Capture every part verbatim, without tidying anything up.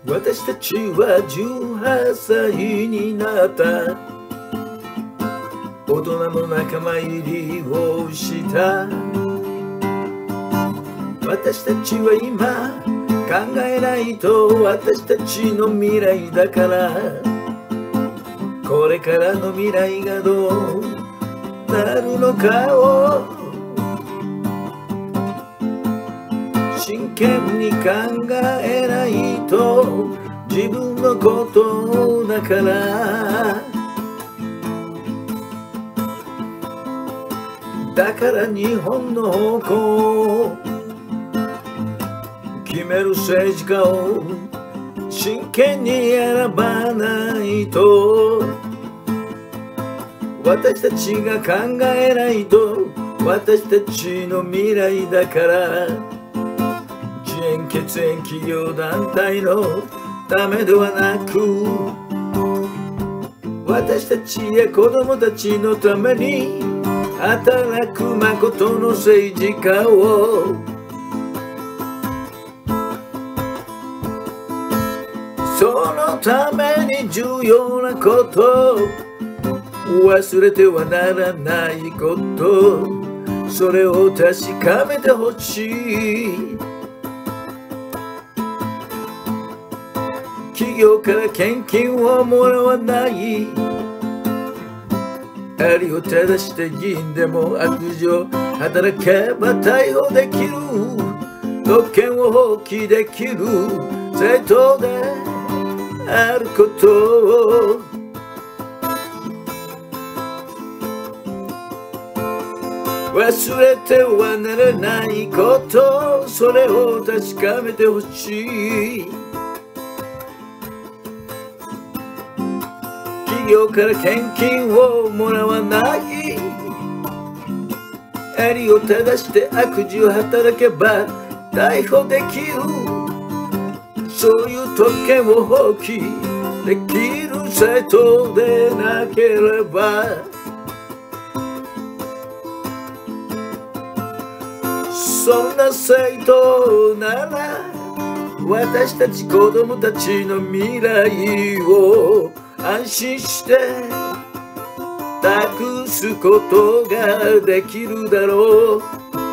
私たちはじゅうはっさいになった。大人の仲間入りをした。私たちは今考えないと私たちの未来だから。これからの未来がどうなるのかを真剣に考えないと自分のことだから。だから日本の方向を決める政治家を真剣に選ばないと。私たちが考えないと私たちの未来だから。自演血縁企業団体のためではなく私たちや子供たちのために働く誠の政治家をそのために重要なこと忘れてはならないことそれを確かめてほしい。企業から献金をもらわないありを正して議員でも悪事働けば逮捕できる特権を放棄できる政党であることを忘れてはならないことそれを確かめてほしい。企業から献金をもらわないありを正して悪事を働けば逮捕できるそういう特権を放棄できる政党でなければそんな政党なら私たち子供たちの未来を安心して託すことができるだろう。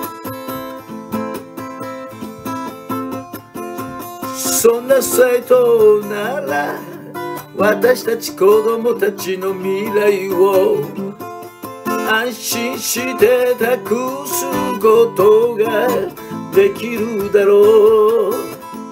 そんな政党なら私たち子供たちの未来を安心して託すことができるだろう。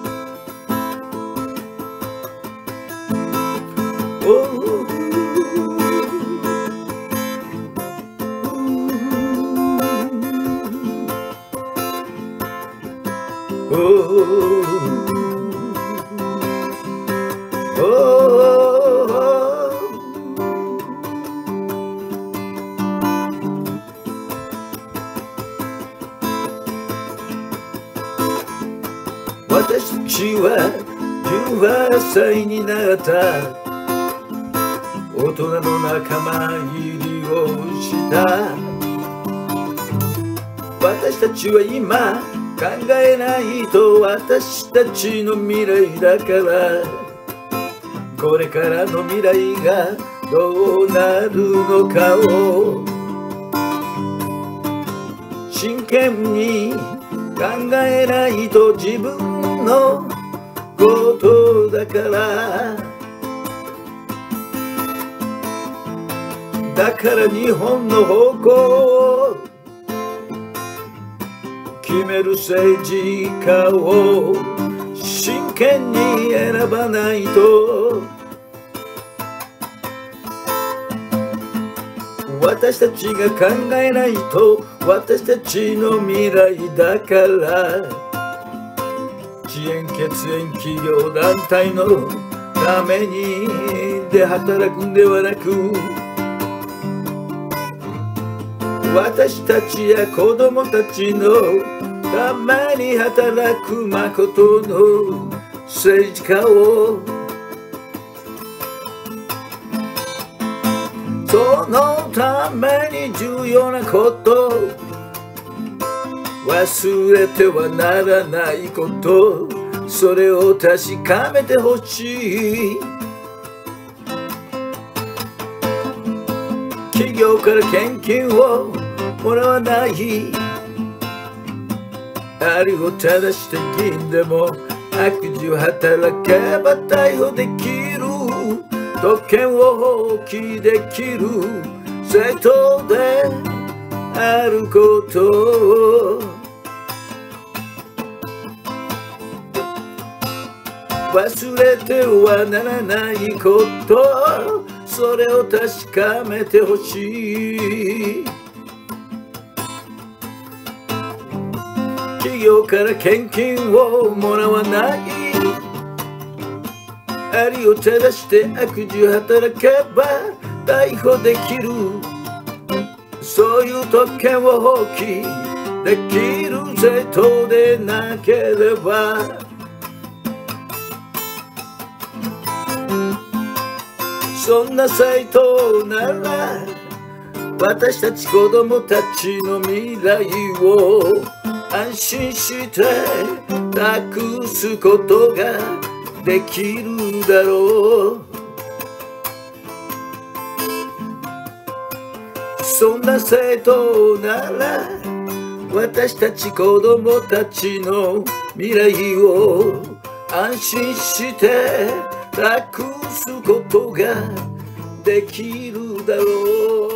私たちはじゅうはっさいになった大人の仲間入りをした私たちは今考えないと私たちの未来だからこれからの未来がどうなるのかを真剣に考えないと自分のことだからだから日本の方向を決める政治家を真剣に選ばないと私たちが考えないと私たちの未来だから自演血縁企業団体のためにで働くんではなく私たちや子供たちのために働く誠の政治家をそのために重要なこと忘れてはならないことそれを確かめてほしい。企業から献金をもらわない、ありを正して銀でも悪事を働けば逮捕できる、特権を放棄できる正当であることを忘れてはならないこと、それを確かめてほしい。企業から献金をもらわない、ありを正して悪事を働けば逮捕できる、そういう特権を放棄できる正当でなければ、そんなサイトなら私たち子供たちの未来を安心して託すことができるだろう。そんなサイトなら私たち子供たちの未来を安心して託すことができるだろう。